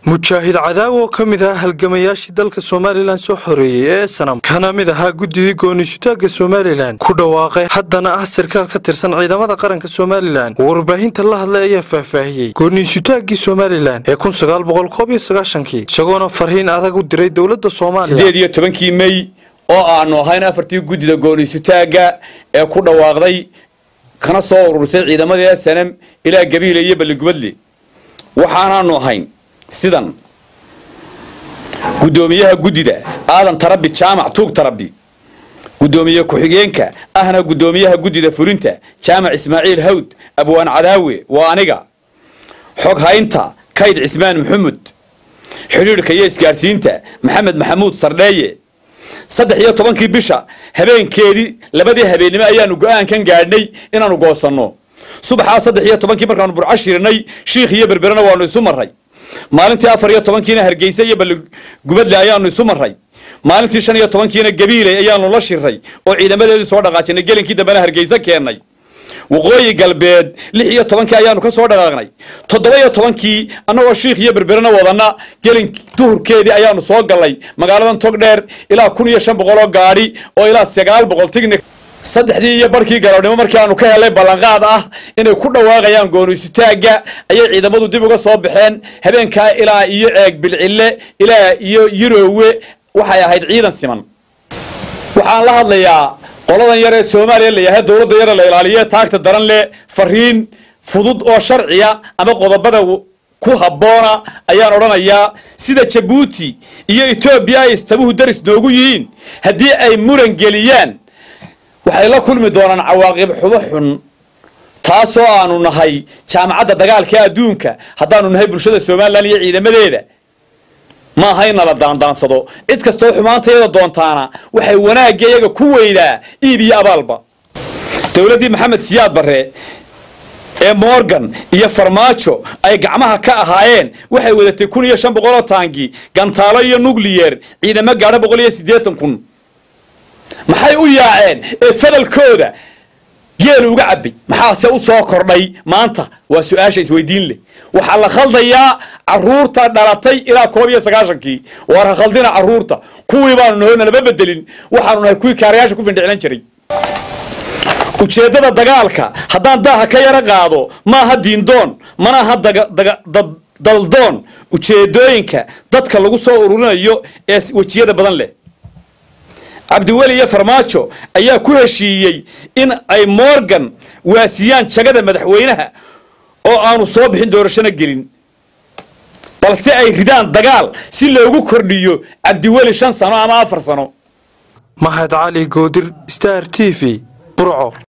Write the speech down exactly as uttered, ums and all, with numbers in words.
mujaahid cadaawo ka mid ah halgamayaashii dalka Soomaaliland soo xoreeyay ee sanam kana mid ah guddiga go'aansitaanka Soomaaliland ku dhawaaqay haddana ah sarkaal ka tirsan ciidamada qaranka Soomaaliland warbaahinta la hadlay ayaa faahfaahiyay go'aansitaanka Soomaaliland ee kun sagaal boqol koob iyo sagaashan-kii isagoona fariin adag u diray dawladda Soomaaliya sideed iyo toban-kii May oo aanu ahayn afartii guddiga go'aansitaanka ee ku dhawaaqday kana soo urursay ciidamada sanam ilaa Gabiile iyo Balgubadle waxaanaanu ahayn sidan gudoomiyaha guddida aadan tarabi jaamac tuug tarabi gudoomiyaha ku-xigeenka ahna gudoomiyaha guddida fulinta jaamac Ismaaciil Hawd abwaan cadaawe waa aniga xog haynta kayd Cismaan Maxamuud xiriirka iyo isgaarsiinta Maxamed Maxamuud Sardheeye saddex iyo toban-kii bisha habeenkeedii labadii habeenimo ayaanu go'aan kan gaadhnay inaanu goosanno subaxa saddex iyo toban-kii markaanu burco shirnay Sheekh iyo Berberana waanu isu maray maalintii afar iyo toban-kiina Hargeysa iyo Balgubadle ayaanu isu maray maalintii shan iyo toban-kiina Gabiile ayaanu la shiray oo ciidamadeedu soo dhaqaajinay gelinkii dambana Hargeysa keenay waqooyi galbeed lix iyo toban-kii ayaanu ka soo dhaqaaqnay toddoba iyo toban-kii annagoo Sheekh iyo Berberana wadana gelin duhurkeedii ayaanu soo galay magaaladan Togdheer ilaa kun iyo shan boqol oo gaari oo ilaa sagaal boqol tignik saddexdii iyo barkii galabnimo markii aanu ka helay ballanqaad ah inay ku dhawaaqayaan go'aansitaanka ayay ciidamadu dib uga soo baxeen habeenka ilaa iyo ceeg bilcille ilaa iyo Yiroowe waxay ahayd ciidan siman waxaan la hadlayaa qoladan yar ee Soomaaliya la yahay dawladda yar la ilaaliyo taagta daran leh fariin fudud oo sharciya ama qodobada ku habboona ayaan oranayaa sida Djibouti iyo Ethiopia ay istabuhu daris noogu yihiin hadii ay muran geliyaan waxay la kulmi doonaan cawaaqib xumo xun taasoo aanu nahay jaamacadda dagaalka adduunka haddaanu nahay bulshada Soomaaliland iyo ciidamadeeda ma hayna la daandaansado cid kastoo xumaanteeda doontaana waxay wanaageeyaga ku weydaa iib iyo abaalba dawladdii Maxamed Siyaad Barre ee Morgan iyo Farmaajo ay gacmaha ka ahaayeen waxay wadatay kun iyo shan boqol oo taangi gantaalo iyo nuclear ciidamo gaadha boqol iyo siddeetan kun maxay u yaaceen ee fadalkooda geel uga cabay maxaase u soo kordhay maanta waa su'aasha isweydiin leh waxa la khaldayaa caruurta dhalatay ilaa koob iyo sagaashan-kii war khaldina caruurta kuwii baanu noona laba bedelin waxaanu nahay kuwii kaariyaasha ku findhiclan jiray ujeedada dagaalka haddaan daaha ka yara qaado maaha diindoon mana aha daldoon ujeedooyinka dadka lagu soo ururinayo ee wajiyada badan leh Cabdiweli iyo Farmaajo ayaa ku heshiiyay in ay Morgan waasiyaan jagada madaxweynaha oo aanu soo bixin doorashada gelin balse ay ridaan dagaal si loogu kordhiyo Cabdiweli shan sano ama afar sano Mahad Ali Goodir Star T V Burco.